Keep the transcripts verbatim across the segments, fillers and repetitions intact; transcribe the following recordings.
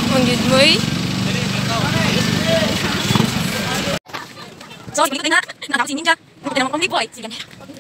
Manggid mo eh. So, hindi ko na. Nakakap si Ninja. Hindi ko na kong boy. Sige.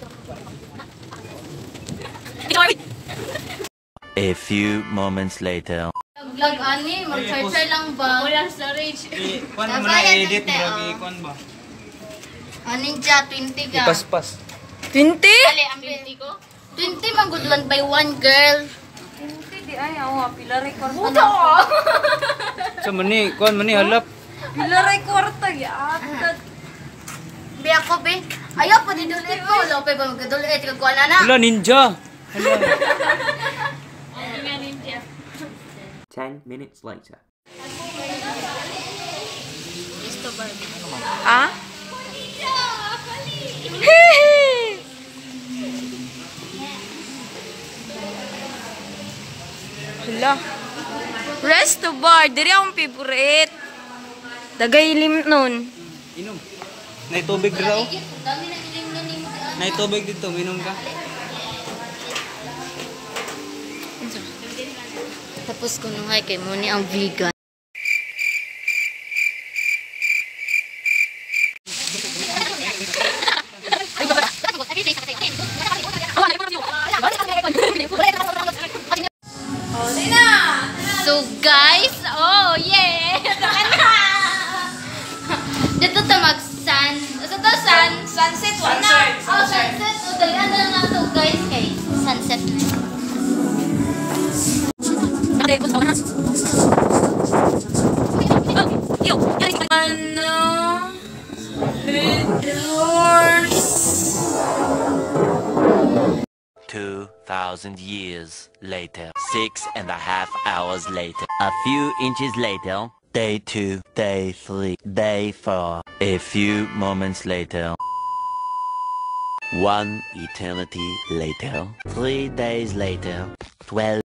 A few moments later. Vlog ani, mag-search lang ba? Walang storage. Kuan mo na edit bro, i-kuan ba? Ah, Ninja twenty ka. Paspas. twenty? Ali, ang twenty ko. twenty man good one by one girl. twenty di ay awa pila record. Buta ko. Sa mani, kuan mani halap. Pila record ya. Bi ako be. Ayaw pa didulit ko. Lope ba magadulit kag kuan ana? Wala ninja. Hala. Hindi nga ninja. Ten minutes later. Isto ba? Ah? Hala. Resto bar. Diri akong favorite. Dagay lim nun. Inom. Nay tubig raw. Dami na ilim na ni mo. Nay tubig dito, minom ka. Tapos kuno hay kay mo ni ang vegan. So guys, oh yeah! Dito ta mag-sun. Sa to sun, sunset wala. Oh, sunset. O dagan na lang to guys kay sunset na. Ano? Two thousand years later. Six and a half hours later. A few inches later. Day two, day three, day four. A few moments later. One eternity later. Three days later. Twelve.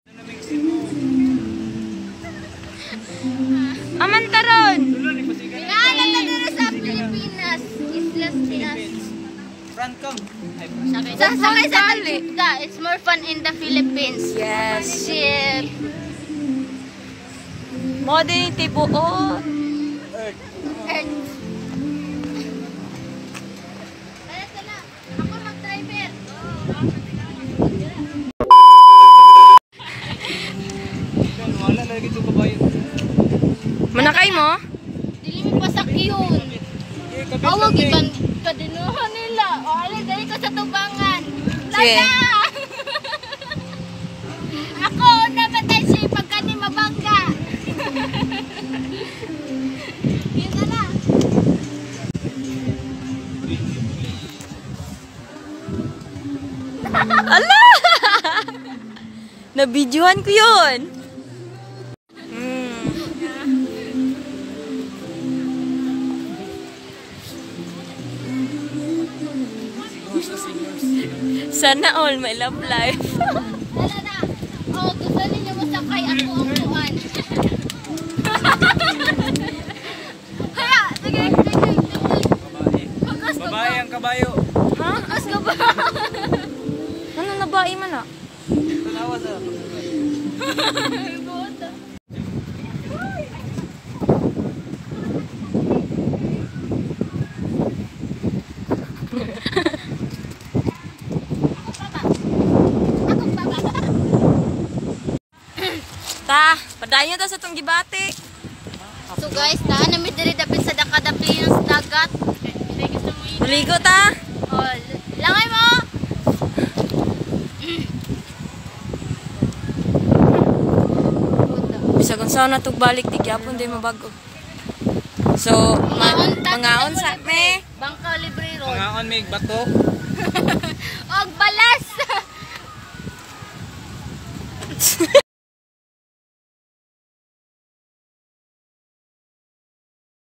Amantaron! Pinaalan na dito sa Pilipinas. Islas Pinas. Front cam. Sa sakay sa Antigua. It's more fun in the Philippines. Yes. Shit. Modern tipo oh. Earth. Earth. Kaya sila. Ako mag-driver. Wala lagi sa babae. Manakay mo? Dili mo pasak yun. Awag ikan kadinuhan nila. O alin dali ko sa tubangan. Sige. Lala! Ako namatay siya pagka ni mabangga. Yun na lang. Ala! Nabidyohan ko yun. Sana all my love life. Lala na. O gusto ninyo masakay ako ang tuwan. Kaya, sige, sige, sige. Babae ang kabayo. Ha? As ka ba? Ano nabai man ah? Tanawa sa. Ta, padayon ta sa tong gibati. So guys, daan namin diri dapit sa dakadapi ng dagat. Maligo ta. Oh, langay mo. Bisag unsa na tug balik di gyapon day mabago. So, ma mangaon sa me. Bangka libre road. Pangaon mig bato. Og balas.